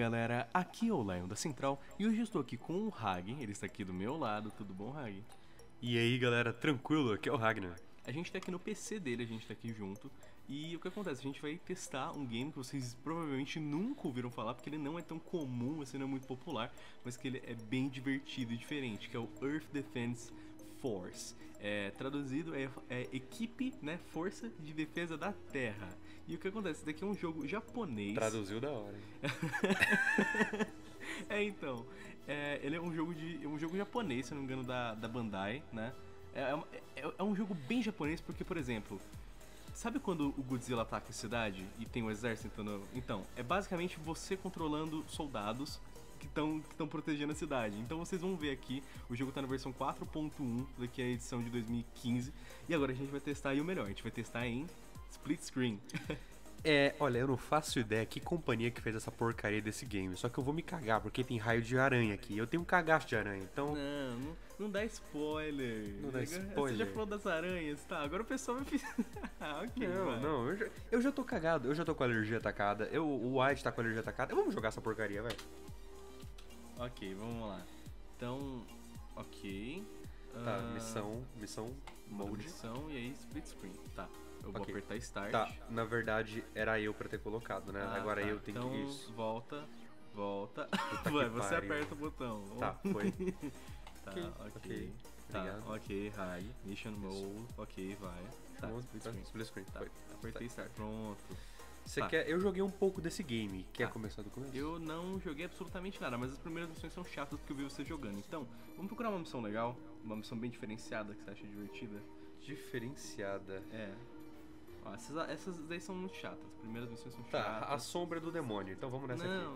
galera, aqui é o Lion da Central e hoje eu estou aqui com o Hag, ele está aqui do meu lado, tudo bom, Hag? E aí galera, tranquilo? Aqui é o Ragnar. A gente tá aqui no PC dele, a gente tá aqui junto e o que acontece? A gente vai testar um game que vocês provavelmente nunca ouviram falar porque ele não é tão comum, assim, não é muito popular, mas que ele é bem divertido e diferente, que é o Earth Defense Force. Traduzido é equipe, né, Força de Defesa da Terra. E o que acontece? Esse daqui é um jogo japonês. Traduziu da hora, hein? Então, ele é um jogo japonês, se não me engano, da Bandai, né? É um jogo bem japonês porque, por exemplo, sabe quando o Godzilla ataca a cidade e tem um exército tentando... Então, é basicamente você controlando soldados que estão protegendo a cidade. Então vocês vão ver aqui, o jogo tá na versão 4.1, daqui é a edição de 2015, e agora a gente vai testar aí o melhor, a gente vai testar em split screen. Olha, eu não faço ideia que companhia que fez essa porcaria desse game. Só que eu vou me cagar, porque tem raio de aranha aqui. Eu tenho um cagaço de aranha, então... Não dá spoiler. Não dá spoiler. Você já falou das aranhas, tá? Agora o pessoal vai... Ok, Não, eu já tô cagado. Eu já tô com a alergia atacada. O White tá com a alergia atacada. Vamos jogar essa porcaria, vai. Ok, vamos lá. Então, ok. Tá, missão mode. Missão e aí split screen, tá. Eu vou Ok. apertar start. Tá, na verdade era eu pra ter colocado, né? Agora tá. eu tenho então, que... Isso. volta. Puta Vai, que você pariu. aperta o botão. Tá, foi. Tá, ok. Ok, Tá, obrigado. ok, high. Mission mode, ok, vai. Tá, split screen. Split screen, Tá, foi. apertei start, pronto. Você Tá. quer... Eu joguei um pouco desse game. Quer Tá. começar do começo? Eu não joguei absolutamente nada, mas as primeiras missões são chatas porque eu vi você jogando. Então, vamos procurar uma missão legal, uma missão bem diferenciada que você acha divertida. Diferenciada. Ó, essas daí são muito chatas. As primeiras missões são Tá, chatas. a sombra do demônio. Então vamos nessa aqui.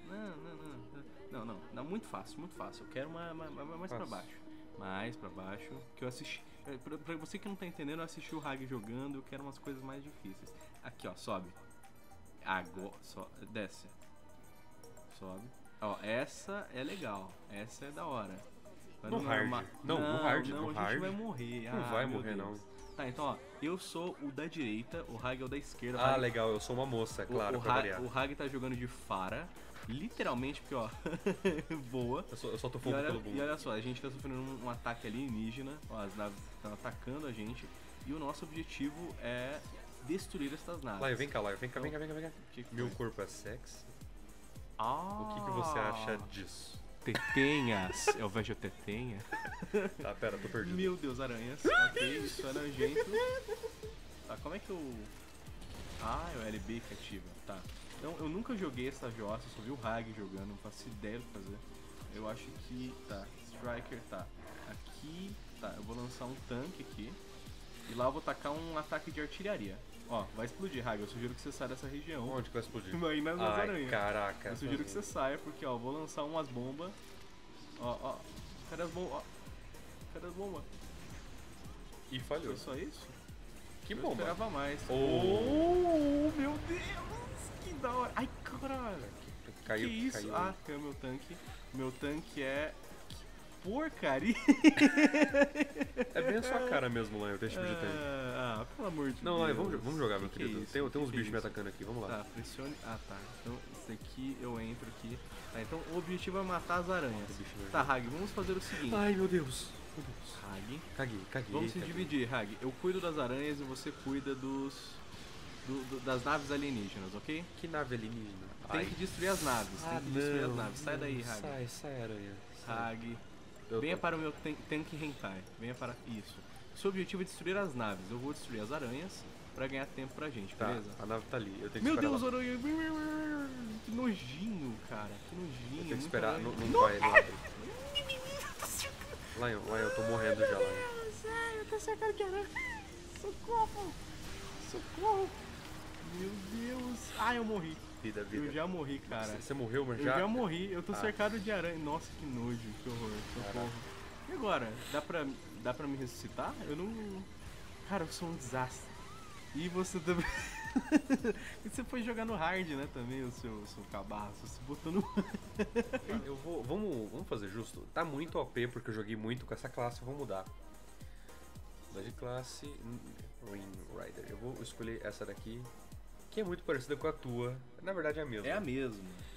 Não, muito fácil, muito fácil. Eu quero uma mais pra Fácil. baixo. Mais pra baixo, que eu assisti... Pra você que não tá entendendo, eu assisti o Hag jogando, eu quero umas coisas mais difíceis. Aqui, ó, sobe. Agora, desce. Sobe. Ó, essa é legal. Essa é da hora. Vai No hard. normal. Não, no hard, Não, no a gente hard. vai morrer. Não vai meu morrer, Deus. não. Tá, então, ó, eu sou o da direita, o Hag é o da esquerda. o Ah, Hag- legal, eu sou uma moça, claro, o pra variar. O Hag tá jogando de Fara, literalmente, porque, ó, voa. Eu solto E fogo olha, pelo e bumbum. olha só, a gente tá sofrendo um ataque alienígena, ó, as naves estão atacando a gente, e o nosso objetivo é destruir essas naves. Laio, vem cá, Laio, vem cá. Que Meu foi? corpo é sexy. Ah, O que você acha disso? Tetenhas, eu vejo tetenha. Tá, pera, tô perdido. Meu Deus, aranhas. Ok, isso é nojento. Tá, como é que eu... Ah, é o LB que ativa, tá. Então, eu nunca joguei essa jossa, só vi o Hag jogando, não faço ideia do que fazer. Eu acho que... Tá, Striker, tá. Aqui, tá, eu vou lançar um tanque aqui. E lá eu vou tacar um ataque de artilharia. Ó, vai explodir, Hag, eu sugiro que você saia dessa região. Onde que vai explodir? Aí nas Ai, aranhas. caraca. Eu sugiro que você saia, porque, ó, vou lançar umas bombas. Ó, cadê as bombas? Ó, cadê as bombas? E falhou. Foi só isso? Que Eu bomba. esperava mais. Oh. Meu Deus! Que da hora! Ai, caralho! Caiu, que isso? caiu. Ah, caiu meu tanque. Meu tanque é... Que porcaria! É bem a sua cara mesmo, Laio, esse tipo de tanque. Pelo amor de Não, Deus. Laio, vamos jogar, meu Que é querido. isso? Tem uns Que bichos é me isso? atacando aqui, vamos lá. Tá, pressione... Ah, tá. Então, isso aqui eu entro aqui. Tá, então o objetivo é matar as aranhas. bicho nojento. Tá, Hag, vamos fazer o seguinte. Ai, meu Deus. Hag, Caguei. vamos se caguei. dividir, Hag. Eu cuido das aranhas e você cuida das naves alienígenas, ok? Que nave alienígena? Tem que destruir as naves, tem que destruir as naves. Sai daí, Hag. Sai, aranha. Hag. Eu Venha tô- para o meu tanque hentai. Venha para isso. Seu objetivo é destruir as naves. Eu vou destruir as aranhas pra ganhar tempo pra gente, Tá, beleza? a nave tá ali. Eu tenho que Meu esperar Deus, lá. aranha! Que nojinho, cara. Que nojinho. Eu tenho que muito esperar. aranha. Não vai, não abre. Lion, eu tô morrendo já, Lion. Eu tô cercado de aranha. Socorro! Socorro! Meu Deus! Ah, eu morri. Vida. Eu já morri, cara. Você morreu, mas Eu já? já morri, eu tô Ah. cercado de aranha. Nossa, que nojo, que horror, socorro. E agora? Dá pra me ressuscitar? Eu não... Cara, eu sou um desastre. E você também... E você foi jogar no hard, né, também, o seu cabaço. Você botou no... Eu vou. Vamos fazer justo. Tá muito OP porque eu joguei muito com essa classe, eu vou mudar. Mudar de classe. Ring Rider. Eu vou escolher essa daqui. Que é muito parecida com a tua. Na verdade é a mesma. É a mesma.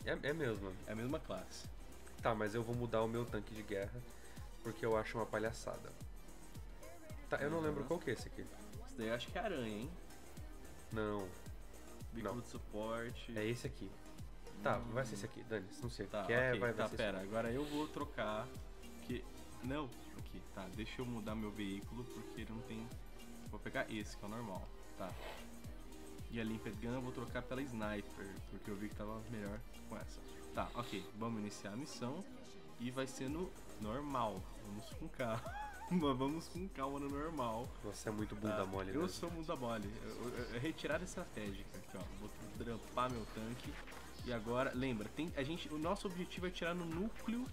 É mesmo. É a mesma classe. Tá, mas eu vou mudar o meu tanque de guerra porque eu acho uma palhaçada. Tá, eu não lembro qual que é esse aqui. Isso daí eu acho que é aranha, hein? Não, Bico Não. de suporte. é esse aqui. Tá, vai ser esse aqui, Dani, não sei o Tá, que é, ok, vai tá, ser pera, agora eu vou trocar, porque, não, aqui, tá, deixa eu mudar meu veículo, porque ele não tem, vou pegar esse, que é o normal, tá, e a Limpet Gun eu vou trocar pela Sniper, porque eu vi que tava melhor com essa, tá, ok, vamos iniciar a missão, e vai ser no normal, vamos com calma, vamos com calma no normal. Você é muito Tá, bunda mole, eu né? sou bunda mole. Retirada estratégica aqui, ó. Vou drampar meu tanque. E agora, lembra, o nosso objetivo é atirar no núcleo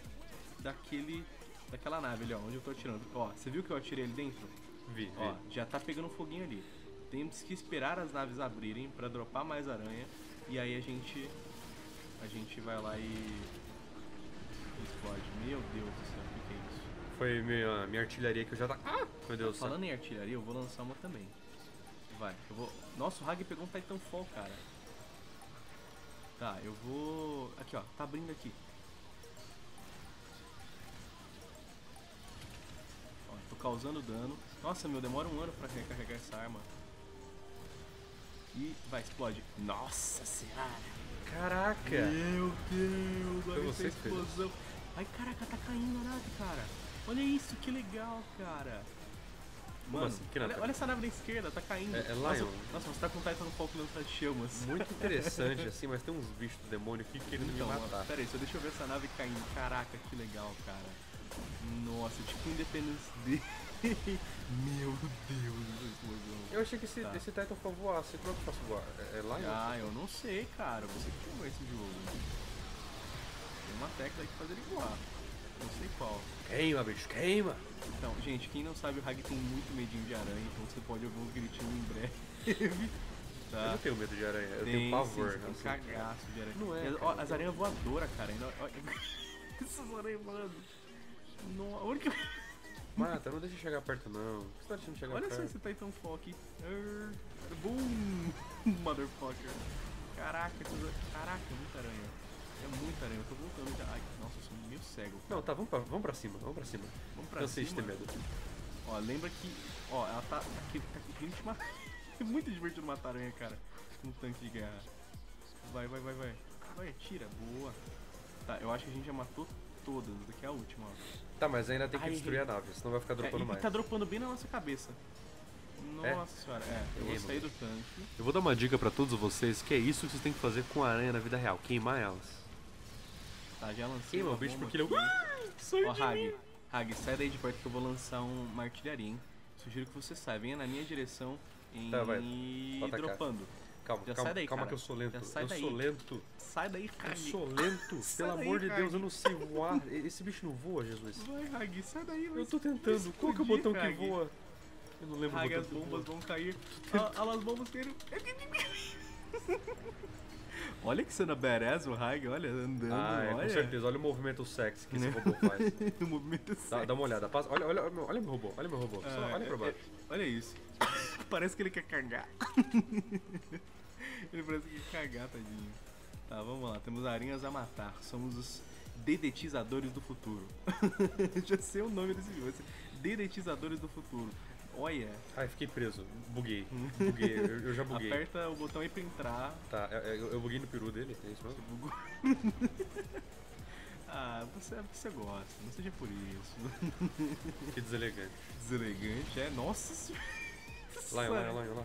daquela nave ali, ó, onde eu tô atirando. Ó, você viu que eu atirei ali dentro? Vi. Ó, já tá pegando um foguinho ali. Temos que esperar as naves abrirem pra dropar mais aranha. E aí a gente vai lá e explode. Meu Deus do céu, o que é isso? Foi minha artilharia que eu já tá. Ah! Meu Deus do céu. Falando em artilharia, eu vou lançar uma também. Vai, eu vou. Nossa, o Hag pegou um Titanfall, cara. Tá, eu vou. Aqui, ó, tá abrindo aqui. Ó, tô causando dano. Nossa, meu, demora um ano pra recarregar essa arma. E vai, explode. Nossa senhora! Caraca! Meu Deus, Foi olha essa você que fez. explosão. Ai, caraca, tá caindo a nave, cara. Olha isso, que legal, cara. Como assim? Que nave? olha essa nave da esquerda, tá caindo. É nossa, Lion. nossa, você tá com o Titanfall que lança chamas. Muito interessante, assim, mas tem uns bichos do demônio aqui querendo Então, me ó, matar. pera aí, só deixa eu ver essa nave caindo. Caraca, que legal, cara. Nossa, tipo Independence Day. Meu Deus, essa explosão. Eu achei que esse Tá. Titanfall voasse. Como é que eu faço voar? É Lion? Ah, eu não sei, cara. Você que jogou esse jogo. Tem uma tecla aí que faz ele voar. Não sei qual. Queima, bicho, queima! Então, gente, quem não sabe, o Hag tem muito medinho de aranha, então você pode ouvir uns gritinhos em breve. Eu Tá? não tenho medo de aranha, eu tenho pavor. Sim, você tem assim. cagaço de aranha. Não é, E as, cara, ó, não as tem. aranhas voadoras, cara. Essas aranhas voando. A única... Mata, não deixa eu chegar perto não. Por que você tá deixando chegar Olha só perto? esse Titanfall aqui. Boom! Motherfucker. Caraca, caraca, é muita aranha. É muita aranha, eu tô voltando já. Ai, nossa, eu sou meio cego. Cara. Não, tá, vamos pra cima, vamos pra cima. Vamos pra Cansei de cima. ter medo. Ó, lembra que. Ó, ela tá aqui querendo te matar. É muito divertido matar aranha, cara. Um tanque de guerra. Vai. Vai, atira. Boa. Tá, eu acho que a gente já matou todas. Essa daqui é a última, ó. Tá, mas ainda tem que Ai, destruir a nave, senão vai ficar dropando E mais. tá dropando bem na nossa cabeça. Nossa senhora, eu vou Queima, sair do tanque. Eu vou dar uma dica pra todos vocês, que é isso que vocês têm que fazer com a aranha na vida real, queimar elas. Tá, já lancei. Queima uma o bicho bomba porque ele aqui. sai Ó, de mim. Hag, sai daí de perto que eu vou lançar uma artilharia, hein? Sugiro que você saia, venha na minha direção em Tá, vai. Pode atacar. dropando. Calma, Já calma, sai daí, calma cara. que eu sou lento. Já sai Eu daí. sou lento. Sai daí, Eu Hag. sou lento. Sai Pelo daí, amor de Deus, Hag. eu não sei voar. Esse bicho não voa, Jesus. Vai, Hag, sai daí. Eu tô tentando. Qual que é o botão que voa? Eu não lembro Hag, o as botão que bombas voa. vão cair. Olha as bombas caindo. Olha que cena badass o Hag, olha, andando, Ah, é, olha. com certeza. Olha o movimento sexy que esse robô faz. O movimento é Dá uma olhada. Passa, olha meu robô. Olha meu robô. Só olha pra baixo. Olha isso. Parece que ele quer cagar. Ele parece que quer cagar, tadinho. Tá, vamos lá. Temos aranhas a matar. Somos os dedetizadores do futuro. Já sei o nome desse jogo. Dedetizadores do futuro. Olha. Ai, fiquei preso. Buguei. Buguei. Eu já buguei. Aperta o botão aí pra entrar. Tá, eu buguei no peru dele. É isso mesmo? Bugou. Ah, você gosta. Não seja por isso. Que deselegante. Deselegante, é. Nossa senhora. Lá.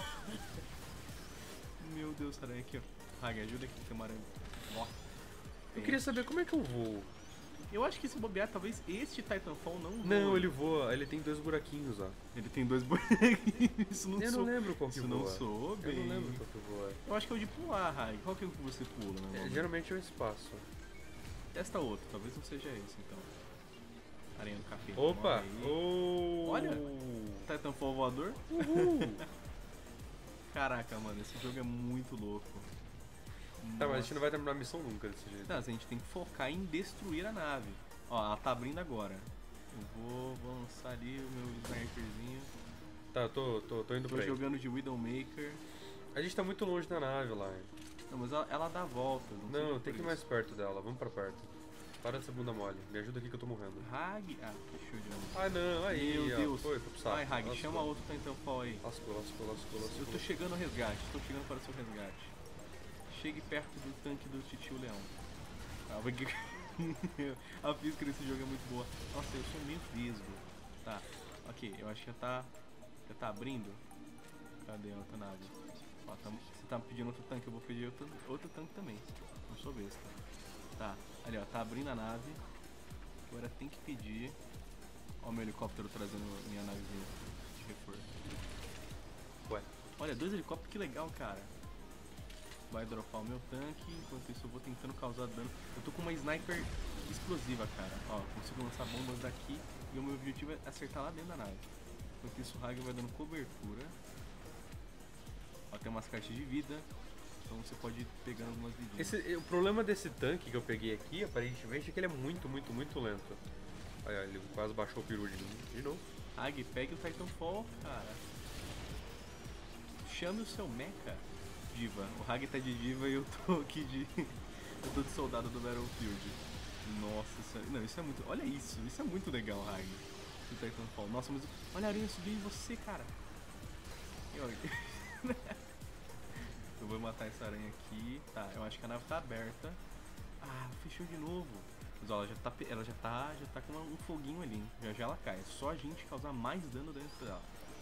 Meu Deus, aranha aqui, ó. Hag, ajuda aqui, tem uma aranha. Ó. Eu queria saber como é que eu vou. Eu acho que se bobear, talvez este Titanfall não voe. Não, ele voa. Ele tem 2 buraquinhos, ó. Ele tem 2 bonequinhos. Isso não Eu sou. não lembro qual que Isso voa. não soube. Eu não lembro qual que voa. Eu acho que é o de pular, Hag. Qual que é o que você pula, né? Geralmente é o espaço. Testa outro, talvez não seja esse, então. Aranha do capeta. Opa! morre aí. Oh. Olha. Titanfall voador. Uhul! Caraca, mano, esse jogo é muito louco. Tá, mas a gente Nossa. não vai terminar a missão nunca desse jeito. Não, a gente tem que focar em destruir a nave. Ó, ela tá abrindo agora. Eu vou lançar ali o meu sniperzinho. Tá, eu tô indo Tô pra aí. jogando de Widowmaker. A gente tá muito longe da nave lá. Não, mas ela dá volta. Não, tem que ir mais perto dela. Vamos pra perto. Para de ser bunda mole. Me ajuda aqui que eu tô morrendo. Hag. Ah, fechou de novo. Ai não, aí. Meu ó, Deus. Foi pro saco. Vai, Hag, Lascou. chama outro Titanfall aí. Lascou. Eu tô chegando ao resgate, tô chegando para o seu resgate. Chegue perto do tanque do Titio Leão. Ah, porque a física desse jogo é muito boa. Nossa, eu sou meio vesgo. Tá, ok, eu acho que já tá abrindo. Cadê a outra nave? Ó, você tá pedindo outro tanque, eu vou pedir outro tanque também. Não sou besta. Tá, ali ó, tá abrindo a nave. Agora tem que pedir. Ó o meu helicóptero trazendo minha navezinha de reforço. Ué. Olha, 2 helicópteros, que legal, cara. Vai dropar o meu tanque, enquanto isso eu vou tentando causar dano. Eu tô com uma sniper explosiva, cara. Ó, consigo lançar bombas daqui e o meu objetivo é acertar lá dentro da nave. Enquanto isso o Hag vai dando cobertura. Ó, tem umas caixas de vida, então você pode ir pegando algumas vidinhas. O problema desse tanque que eu peguei aqui, aparentemente, é que ele é muito lento. Olha, ele quase baixou o peru de mim. De novo. Hag, pegue o Titanfall, cara. Chame o seu mecha. Diva. O Hag tá de diva e eu tô aqui de... eu tô de soldado do Battlefield. Nossa, isso é muito... Olha isso é muito legal, Hag. O Titanfall. Nossa, mas... Olha a aranha subindo em você, cara. Eu vou matar essa aranha aqui. Tá, eu acho que a nave tá aberta. Ah, fechou de novo. Mas ó, ela já tá com um foguinho ali. Já ela cai. É só a gente causar mais dano dentro dela.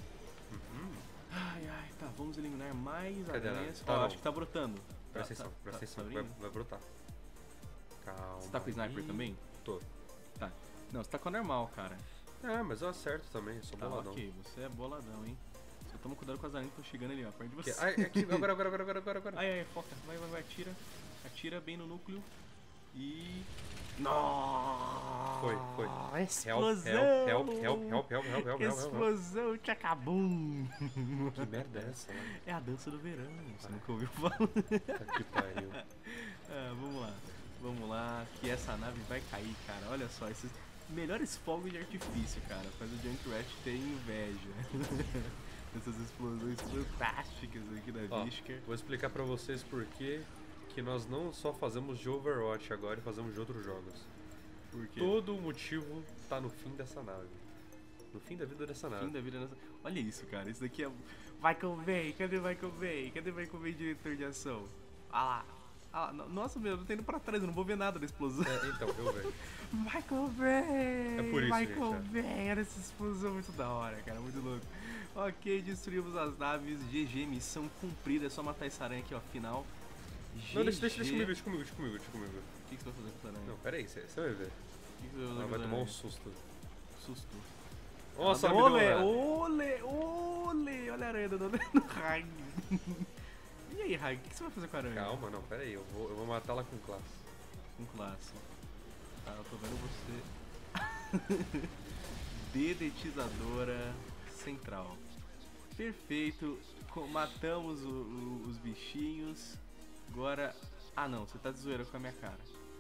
Ai, tá, vamos eliminar mais aranhas. Tá, acho que tá brotando. Presta atenção, vai brotar. Calma. Você tá com o sniper também? Tô. Tá. Não, você tá com a normal, cara. É, mas eu acerto também, sou Tá, boladão. ok, você é boladão, hein. Só toma cuidado com as aranhas que estão chegando ali, ó, perto de você. Aqui, agora. Ai, foca. Vai, atira. Atira bem no núcleo. E... Nossa! Foi. Explosão! Help. Explosão, tchacabum! Que merda é essa, mano? É a dança do verão, você nunca ouviu falar? Que pariu. Vamos lá, que essa nave vai cair, cara. Olha só, esses melhores fogos de artifício, cara. Faz o Junkrat ter inveja. Essas explosões fantásticas aqui da Vishka. Vou explicar pra vocês por que nós não só fazemos de Overwatch agora e fazemos de outros jogos. Por quê? Todo o motivo tá no fim dessa nave. No fim da vida dessa nave. Olha isso, cara. Isso daqui é... Michael Bay, cadê Michael Bay? Cadê Michael Bay, diretor de ação? Ah lá. Nossa, meu, eu tô indo pra trás, eu não vou ver nada da explosão. Então, eu vejo. Michael Bay! É por isso, Michael Bay, era essa explosão muito da hora, cara, muito louco. Ok, destruímos as naves, GG, missão cumprida, é só matar essa aranha aqui, ó, final. Não, deixa comigo. O que você vai fazer com essa aranha? Não, pera aí, você vai ver. O que você vai fazer com Ela vai essa tomar um aranha? susto. Susto. Nossa, olé, olha a aranha dando no Hag. E aí, Hag, o que você vai fazer com a aranha? Calma, não, pera aí, eu vou matá-la com classe. Com classe. Tá, eu tô vendo você. Dedetizadora central. Perfeito. Matamos os bichinhos. Agora... Ah não, você tá de zoeira com a minha cara.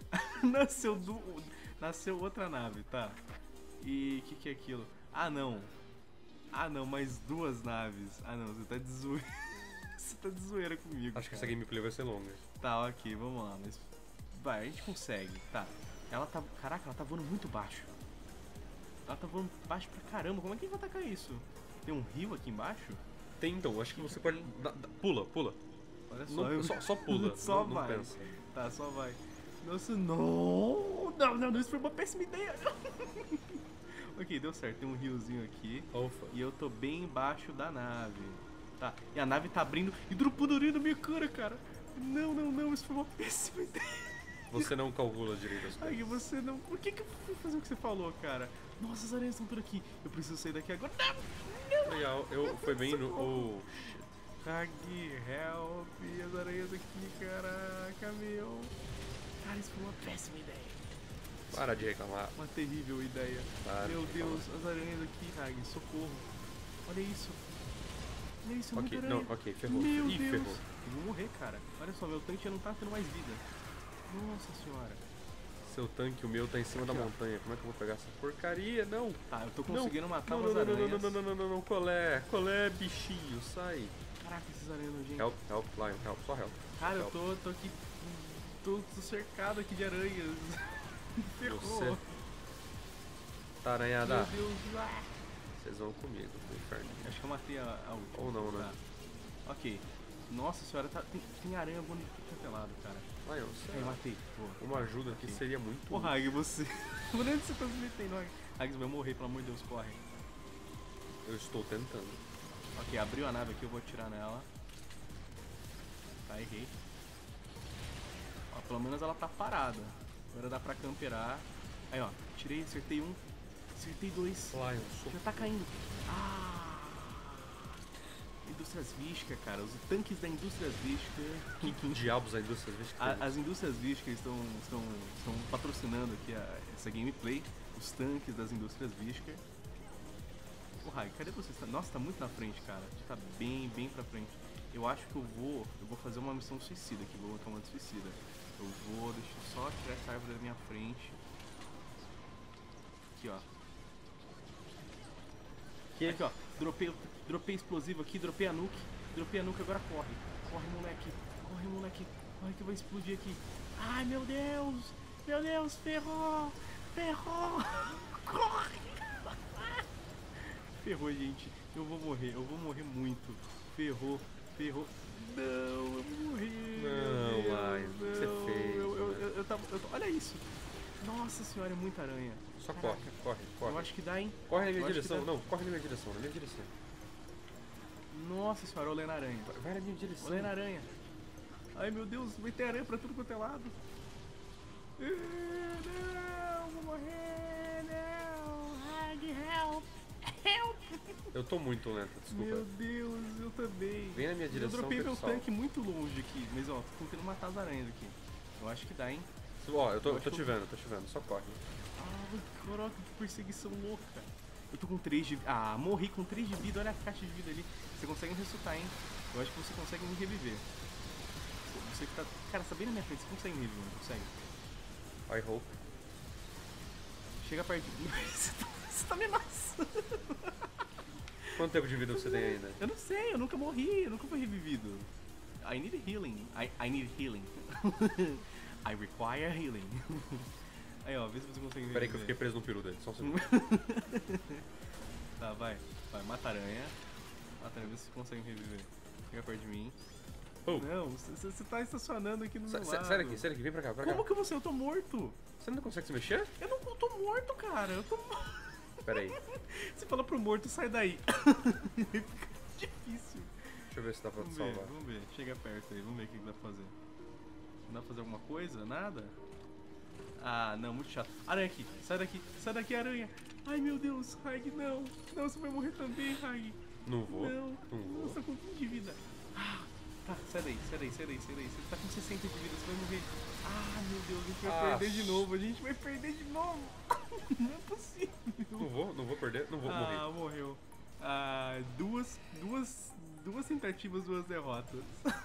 Nasceu outra nave, tá? E o que é aquilo? Ah não, mais 2 naves. Ah não, você tá de zoeira. Você tá de zoeira comigo. Acho que essa gameplay vai ser longa. Tá, ok, vamos lá, mas... Vai, a gente consegue, tá. Ela tá... Caraca, ela tá voando muito baixo. Ela tá voando baixo pra caramba, como é que a gente vai atacar isso? Tem um rio aqui embaixo? Tem então, acho que você pode... Pula. Olha só, Só pula, só não vai. pensa. Tá, só vai. Nossa, não, isso foi uma péssima ideia. Ok, deu certo, tem um riozinho aqui. Ufa. E eu tô bem embaixo da nave. Tá, e a nave tá abrindo e dropando areia na minha cara. Não, isso foi uma péssima ideia. Você não calcula direito as coisas. Ai, você não... Por que eu fui fazer o que você falou, cara? Nossa, as aranhas estão por aqui. Eu preciso sair daqui agora. Não! Legal, foi bem no... Oh, shit. Hag, help, as aranhas aqui, caraca, meu. Cara, isso foi uma péssima ideia. Para de reclamar. Uma terrível ideia. Meu Deus, as aranhas aqui, Hag, socorro. Olha isso. Olha isso, é muita aranha. Ok, ferrou. Meu Ih, Deus. ferrou. Eu vou morrer, cara. Olha só, meu tanque já não tá tendo mais vida. Nossa senhora. Seu tanque, o meu tá em cima da montanha. Como é que eu vou pegar essa porcaria? Não. Tá, eu tô conseguindo matar umas aranhas. Não. Colé, bichinho, sai. Caraca, esses aranhas nojentos. Help, Lion, help, só help. Cara, help. eu tô aqui. Tô cercado aqui de aranhas. Ferrou. Você tá aranhada. Meu Deus. Ah. Vocês vão comigo pro inferno. Acho que eu matei a última. Ou não, né? Tá. Ok. Nossa senhora, tem aranha bonita aqui lado, cara. Lion, Aí, matei. Boa. uma ajuda aqui seria muito... Ô, Hag, você... Por onde você tá se metendo, Hag? Hag, você vai morrer, pelo amor de Deus, corre. Eu estou tentando. Ok, abriu a nave aqui, eu vou atirar nela. Tá, errei. Ó, pelo menos ela tá parada. Agora dá pra camperar. Aí, ó, tirei, acertei um. Acertei dois. Lion, Já tá caindo. Ah! Indústrias Visca, cara. Os tanques da Indústrias Visca. Que diabos a indústria Visca? As Indústrias Visca estão patrocinando aqui essa gameplay. Os tanques das Indústrias Visca. Ô, Rai, cadê você? Nossa, tá muito na frente, cara. Tá bem pra frente. Eu acho que eu vou fazer uma missão suicida aqui. Vou botar uma de suicida. Deixa eu só tirar essa árvore da minha frente. Aqui, ó. Aqui, ó. Dropei explosivo aqui, dropei a nuke. Agora corre. Corre, moleque. Corre que vai explodir aqui. Ai, meu Deus, ferrou. Corre. Ferrou, gente. Eu vou morrer muito. Ferrou. Não, eu vou morrer. Não, Lion, o que você fez? Eu tava. Olha isso. Nossa senhora, é muita aranha. Só Caraca. corre. Eu acho que dá, hein? Corre na minha Eu acho direção. que dá. Não, corre na minha direção, Nossa senhora, olhando a aranha. Vai na minha direção. Olhando a aranha. Ai, meu Deus, vai ter aranha pra tudo quanto é lado. Não, vou morrer. Não. Hag, help. Eu tô muito lento, desculpa. Meu Deus, eu também. Vem na minha direção, Eu dropei meu pessoal. tanque muito longe aqui, mas ó, tô tentando matar as aranhas aqui. Eu acho que dá, hein? Ó, eu tô acho te vendo, só corre. Ai, caraca, que perseguição louca. Eu tô com 3 de vida. Ah, morri com 3 de vida, olha a caixa de vida ali. Você consegue me ressuscitar, hein? Eu acho que você consegue me reviver. Você que tá... Cara, você tá bem na minha frente, você consegue me reviver, não consegue? I hope. Chega perto de mim. Você tá me amassando. Quanto tempo de vida você tem ainda? Eu não sei, eu nunca morri, eu nunca fui revivido. I need healing. I need healing. I require healing. Aí, ó, vê se você consegue reviver. Peraí que eu fiquei preso no peru dele, só um segundo. Tá, vai, mata a aranha. Mata a aranha, vê se você consegue me reviver. Chega perto de mim. Oh. Não, você tá estacionando aqui no meu lado. Sai daqui, vem pra cá, Como que você? Eu tô morto. Você não consegue se mexer? Eu não tô morto, cara. Eu tô morto. Peraí, Você fala pro morto, sai daí. Fica difícil. deixa eu ver se dá pra te salvar. Vamos ver. Chega perto aí, vamos ver o que dá pra fazer. Não dá pra fazer alguma coisa? Nada? Ah, não, muito chato. Aranha aqui, sai daqui, aranha. Ai, meu Deus, Hag, não. Não, você vai morrer também, Hag. Não vou. Não, vou. Nossa, com 20 de vida. Ah, tá, sai daí. Você tá com 60 de vida, você vai morrer. Ah, meu Deus, a gente vai perder de novo. Não é possível. Não vou perder, não vou morrer. Ah, morreu. Ah, duas tentativas, 2 derrotas.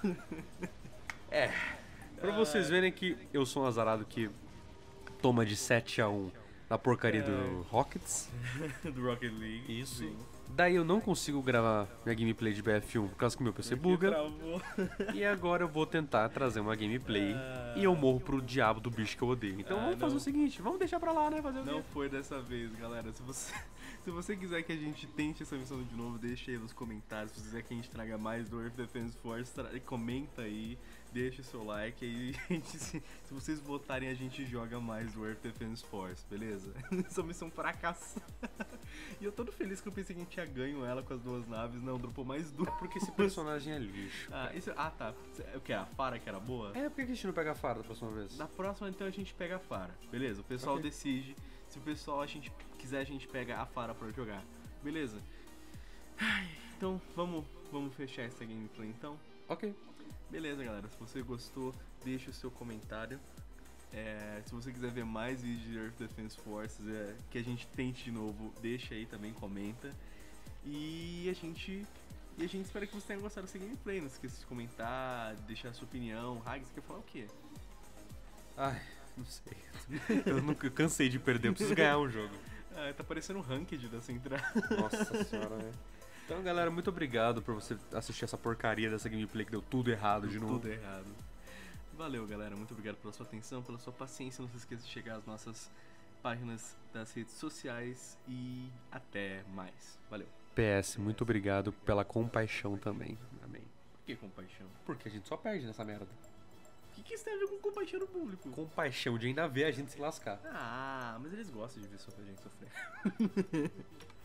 Pra vocês verem que eu sou um azarado que toma de 7-1 na porcaria do Rockets. Do Rocket League. Isso. Sim. Daí eu não consigo gravar minha gameplay de BF1 por causa que meu PC buga. Travou. E agora eu vou tentar trazer uma gameplay e eu morro pro diabo do bicho que eu odeio. Então vamos fazer o seguinte, vamos deixar pra lá, né? Fazer o Não quê? foi dessa vez, galera. Se você quiser que a gente tente essa missão de novo, deixa aí nos comentários. Se você quiser que a gente traga mais do Earth Defense Force, comenta aí, deixa o seu like aí. Se vocês votarem, a gente joga mais do Earth Defense Force, beleza? Essa missão fracassada. E eu todo feliz que eu pensei que a gente tinha ganho ela com as 2 naves. Não, dropou mais 2. Porque esse personagem é lixo. Tá. O que? A Fara que era boa? Por que a gente não pega a Fara da próxima vez? Na próxima, então, a gente pega a Fara. Beleza? O pessoal Ok. decide. Se o pessoal quiser, a gente pega a Fara pra jogar. Beleza? Então, vamos fechar essa gameplay, então. Ok. Beleza, galera. Se você gostou, deixa o seu comentário. Se você quiser ver mais vídeos de Earth Defense Forces, que a gente tente de novo, deixa aí também, comenta. E a gente espera que você tenha gostado dessa gameplay. Não esqueça de comentar, deixar a sua opinião. Hag, você quer falar o quê? Ai, não sei. Eu cansei de perder, eu preciso ganhar um jogo. Tá parecendo um ranked da Central. Nossa senhora, né? Então, galera, muito obrigado por você assistir essa porcaria dessa gameplay que deu tudo errado de novo. Tudo errado. Valeu, galera. Muito obrigado pela sua atenção, pela sua paciência. Não se esqueça de chegar às nossas páginas das redes sociais e até mais. Valeu. PS, muito obrigado pela compaixão também. Amém. Por que compaixão? Porque a gente só perde nessa merda. O que isso tem a ver com compaixão no público? Compaixão de ainda ver a gente se lascar. Ah, mas eles gostam de ver a gente sofrer.